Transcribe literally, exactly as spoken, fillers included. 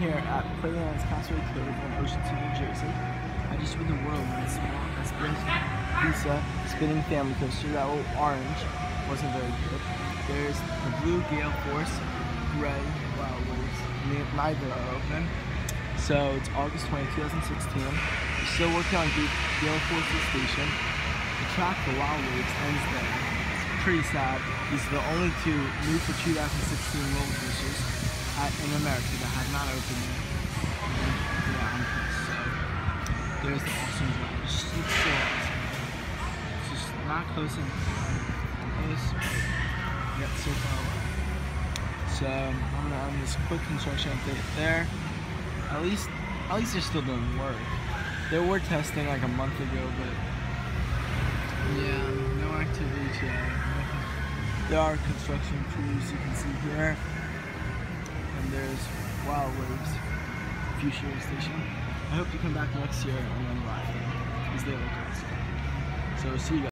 here at Playland's Castaway Cove in Ocean City, New Jersey. I just went the world with a small Express Visa spinning family coaster. That little orange wasn't very good. There's the blue Galeforce, red Wild Waves. Neither are open. So it's August twentieth, two thousand sixteen. We're still working on Galeforce's station. The track for Wild Waves ends there. It's pretty sad. These are the only two new for two thousand sixteen roller coasters at, in America that have not opened yet. Yeah, I'm pissed. So there's the awesome drive. It's just it's so awesome. It's just not close enough. Close, yet so far away. So I'm gonna end this quick construction update there. At least, at least they're still doing work. They were testing like a month ago, but yeah, no activity yet. There are construction crews you can see here, and there's Wild Waves Future Station. I hope to come back next year and then ride it because they look awesome. So see you guys.